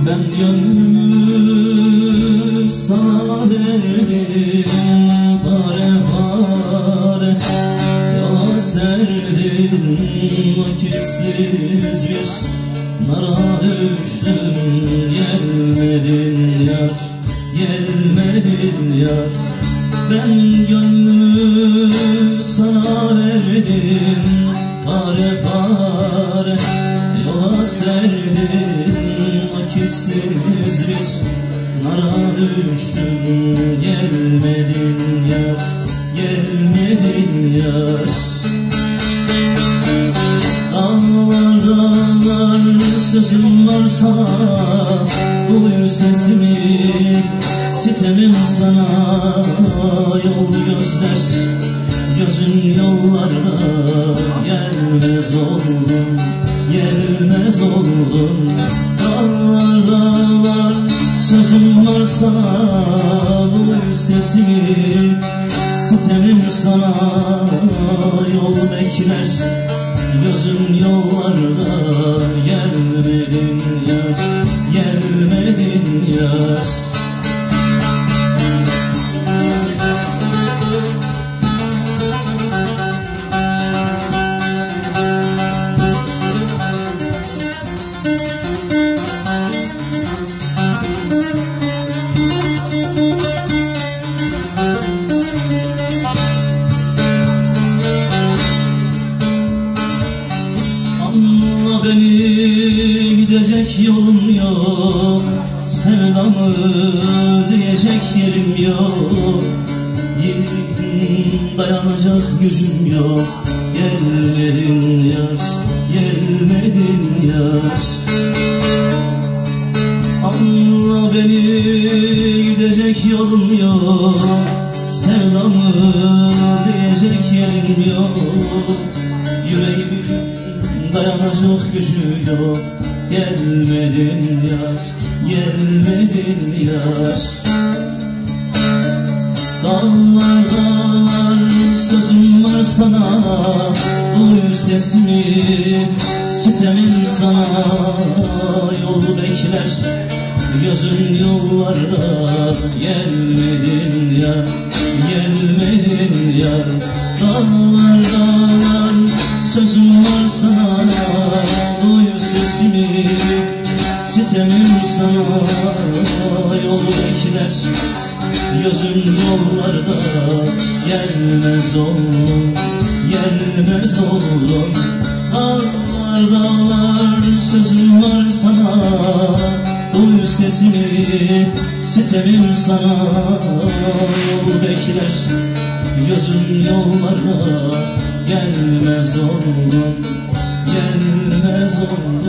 Ben gönlümü sana verdim, pare pare yola serdim. Vakitsiz bir nara düştüm. Gelmedin yar, gelmedin yar. Ben gönlümü sana verdim, pare pare yola serdim. Vakitsiz bir nara düştüm. Gelmedin yar, gelmedin yar. Dağlar dağlar sözüm var sana, duy sesimi, sitemim sana. Yol gözler, gözün yollarda, gelmez oldum, gelmez oldum. Dağlar dağlar sözüm var sana, duy sesimi, sitemim sana. Yol bekler, gözüm yollarda, gelmedin yar, gelmedin yar. Beni gidecek yolum yok, sevdamı diyecek yerim yok. Dayanacak gücüm yok. Gelmedin yar, gelmedin yar. Anla beni, gidecek yolum yok, sevdamı diyecek yerim yok. Yüreğimin dayanacak gücü yok. Gelmedin yar, gelmedin yar. Dağlar dağlar sözüm var sana, duy sesimi, sitemim sana. Yol bekler, gözün yollarda, gelmedin yar, gelmedin yar. Dağlar dağlar sözüm var sana, duy sesimi, sitemim sana. Yol bekler, gözüm yollarda, gelmez oldum, gelmez oldum. Dağlar dağlar sözüm var sana, duy sesimi, sitemim sana. Yol bekler, gözüm yollarda, gelmez oldum, gelmez oldum.